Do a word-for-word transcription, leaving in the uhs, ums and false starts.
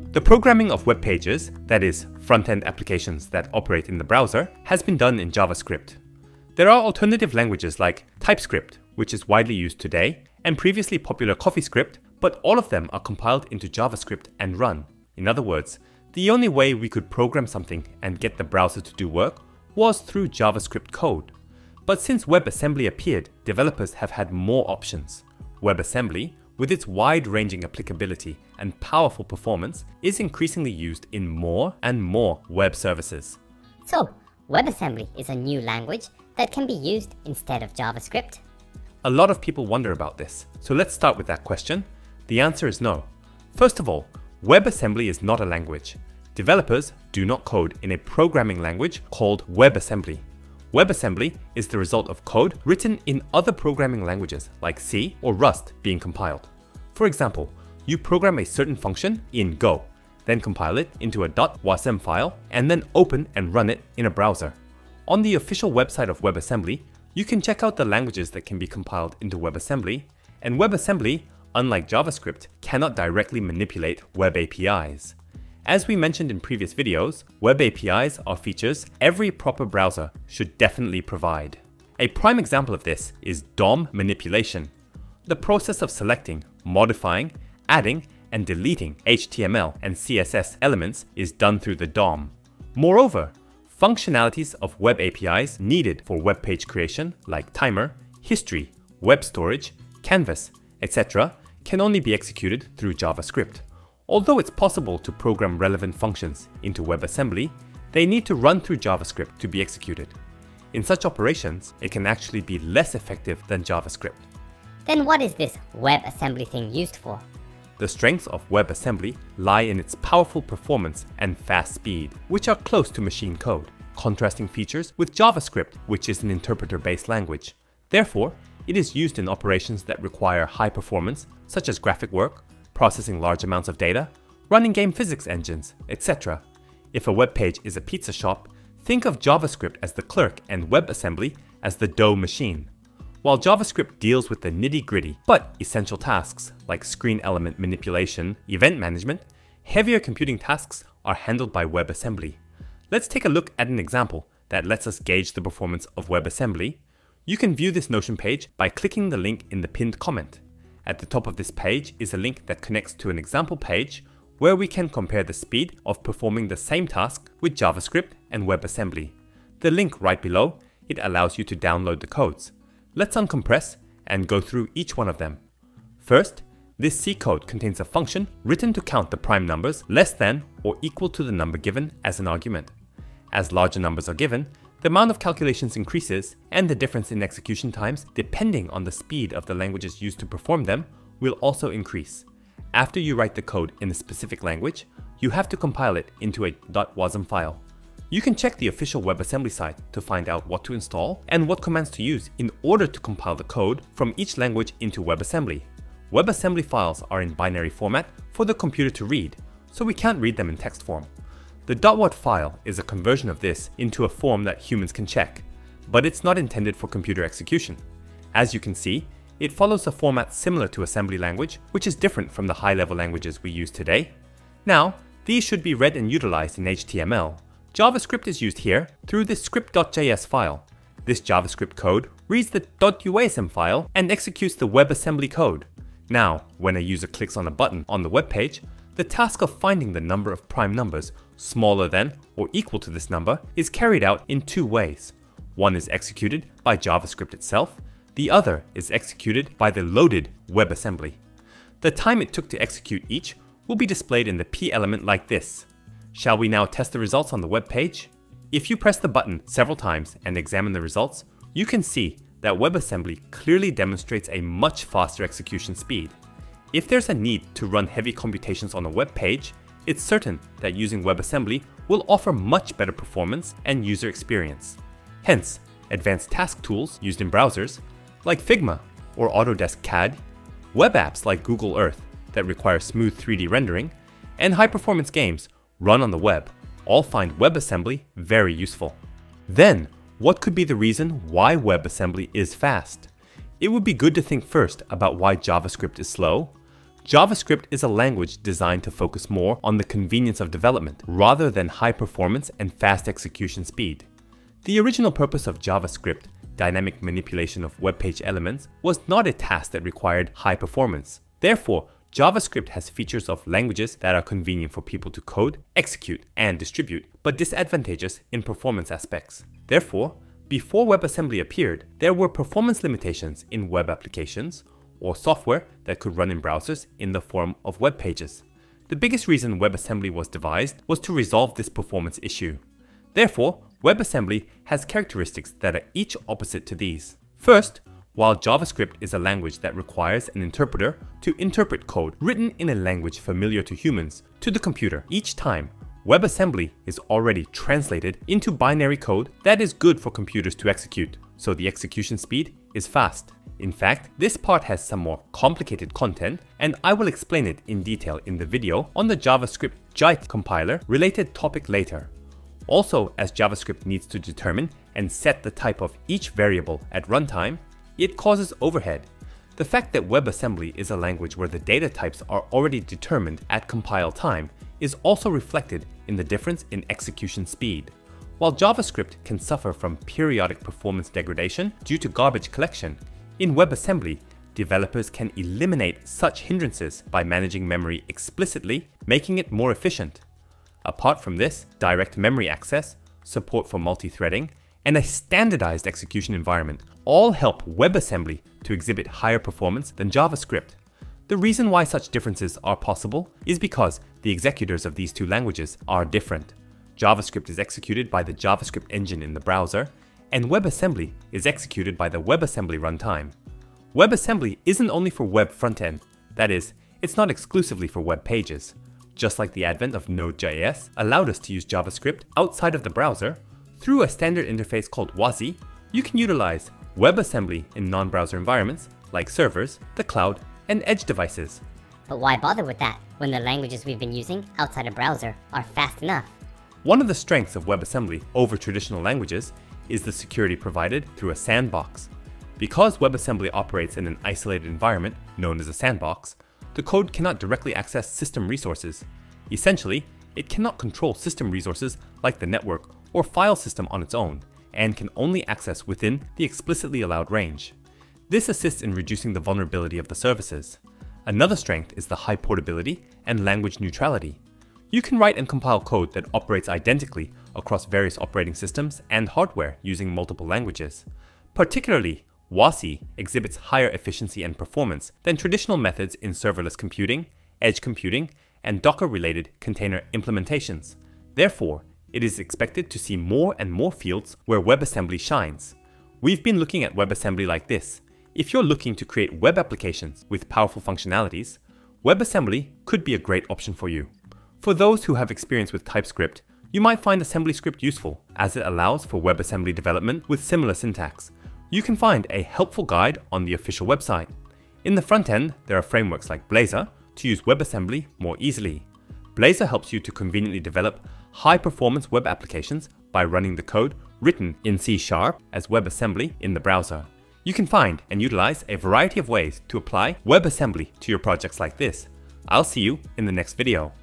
The programming of web pages, that is, front-end applications that operate in the browser, has been done in JavaScript. There are alternative languages like TypeScript, which is widely used today, and previously popular CoffeeScript, but all of them are compiled into JavaScript and run. In other words, the only way we could program something and get the browser to do work was through JavaScript code. But since WebAssembly appeared, developers have had more options. WebAssembly, with its wide-ranging applicability and powerful performance, is increasingly used in more and more web services. So, WebAssembly is a new language that can be used instead of JavaScript? A lot of people wonder about this, so let's start with that question. The answer is no. First of all, WebAssembly is not a language. Developers do not code in a programming language called WebAssembly. WebAssembly is the result of code written in other programming languages like C or Rust being compiled. For example, you program a certain function in Go, then compile it into a .wasm file, and then open and run it in a browser. On the official website of WebAssembly, you can check out the languages that can be compiled into WebAssembly, and WebAssembly, unlike JavaScript, cannot directly manipulate web A P Is. As we mentioned in previous videos, web A P Is are features every proper browser should definitely provide. A prime example of this is D O M manipulation. The process of selecting, modifying, adding, and deleting H T M L and C S S elements is done through the D O M. Moreover, functionalities of web A P Is needed for web page creation like timer, history, web storage, canvas, et cetera can only be executed through JavaScript. Although it's possible to program relevant functions into WebAssembly, they need to run through JavaScript to be executed. In such operations, it can actually be less effective than JavaScript. Then what is this WebAssembly thing used for? The strengths of WebAssembly lie in its powerful performance and fast speed, which are close to machine code, contrasting features with JavaScript, which is an interpreter-based language. Therefore, it is used in operations that require high performance, such as graphic work, processing large amounts of data, running game physics engines, et cetera. If a web page is a pizza shop, think of JavaScript as the clerk and WebAssembly as the dough machine. While JavaScript deals with the nitty-gritty but essential tasks like screen element manipulation, event management, heavier computing tasks are handled by WebAssembly. Let's take a look at an example that lets us gauge the performance of WebAssembly. You can view this Notion page by clicking the link in the pinned comment. At the top of this page is a link that connects to an example page where we can compare the speed of performing the same task with JavaScript and WebAssembly. The link right below, it allows you to download the codes. Let's uncompress and go through each one of them. First, this C code contains a function written to count the prime numbers less than or equal to the number given as an argument. As larger numbers are given, the amount of calculations increases, and the difference in execution times, depending on the speed of the languages used to perform them, will also increase. After you write the code in a specific language, you have to compile it into a .wasm file. You can check the official WebAssembly site to find out what to install and what commands to use in order to compile the code from each language into WebAssembly. WebAssembly files are in binary format for the computer to read, so we can't read them in text form. The .wat file is a conversion of this into a form that humans can check, but it's not intended for computer execution. As you can see, it follows a format similar to assembly language, which is different from the high-level languages we use today. Now, these should be read and utilized in H T M L. JavaScript is used here through the script.js file. This JavaScript code reads the .wasm file and executes the WebAssembly code. Now, when a user clicks on a button on the web page, the task of finding the number of prime numbers smaller than or equal to this number is carried out in two ways. One is executed by JavaScript itself, the other is executed by the loaded WebAssembly. The time it took to execute each will be displayed in the P element like this. Shall we now test the results on the web page? If you press the button several times and examine the results, you can see that WebAssembly clearly demonstrates a much faster execution speed. If there's a need to run heavy computations on a web page, it's certain that using WebAssembly will offer much better performance and user experience. Hence, advanced task tools used in browsers like Figma or Autodesk C A D, web apps like Google Earth that require smooth three D rendering, and high-performance games run on the web all find WebAssembly very useful. Then, what could be the reason why WebAssembly is fast? It would be good to think first about why JavaScript is slow. JavaScript is a language designed to focus more on the convenience of development rather than high performance and fast execution speed. The original purpose of JavaScript, dynamic manipulation of web page elements, was not a task that required high performance. Therefore, JavaScript has features of languages that are convenient for people to code, execute, and distribute, but disadvantageous in performance aspects. Therefore, before WebAssembly appeared, there were performance limitations in web applications or software that could run in browsers in the form of web pages. The biggest reason WebAssembly was devised was to resolve this performance issue. Therefore, WebAssembly has characteristics that are each opposite to these. First, while JavaScript is a language that requires an interpreter to interpret code written in a language familiar to humans to the computer each time, WebAssembly is already translated into binary code that is good for computers to execute, so the execution speed is fast. In fact, this part has some more complicated content, and I will explain it in detail in the video on the JavaScript J I T compiler related topic later. Also, as JavaScript needs to determine and set the type of each variable at runtime, it causes overhead. The fact that WebAssembly is a language where the data types are already determined at compile time is also reflected in the difference in execution speed. While JavaScript can suffer from periodic performance degradation due to garbage collection, in WebAssembly, developers can eliminate such hindrances by managing memory explicitly, making it more efficient. Apart from this, direct memory access, support for multi-threading, and a standardized execution environment all help WebAssembly to exhibit higher performance than JavaScript. The reason why such differences are possible is because the executors of these two languages are different. JavaScript is executed by the JavaScript engine in the browser, and WebAssembly is executed by the WebAssembly runtime. WebAssembly isn't only for web frontend, that is, it's not exclusively for web pages. Just like the advent of Node dot J S allowed us to use JavaScript outside of the browser, through a standard interface called W A S M, you can utilize WebAssembly in non-browser environments like servers, the cloud, and edge devices. But why bother with that when the languages we've been using outside a browser are fast enough? One of the strengths of WebAssembly over traditional languages is the security provided through a sandbox. Because WebAssembly operates in an isolated environment known as a sandbox, the code cannot directly access system resources. Essentially, it cannot control system resources like the network or file system on its own, and can only access within the explicitly allowed range. This assists in reducing the vulnerability of the services. Another strength is the high portability and language neutrality. You can write and compile code that operates identically across various operating systems and hardware using multiple languages. Particularly, W A S M exhibits higher efficiency and performance than traditional methods in serverless computing, edge computing, and Docker-related container implementations. Therefore, it is expected to see more and more fields where WebAssembly shines. We've been looking at WebAssembly like this. If you're looking to create web applications with powerful functionalities, WebAssembly could be a great option for you. For those who have experience with TypeScript, you might find AssemblyScript useful, as it allows for WebAssembly development with similar syntax. You can find a helpful guide on the official website. In the front end, there are frameworks like Blazor to use WebAssembly more easily. Blazor helps you to conveniently develop high-performance web applications by running the code written in C sharp as WebAssembly in the browser. You can find and utilize a variety of ways to apply WebAssembly to your projects like this. I'll see you in the next video.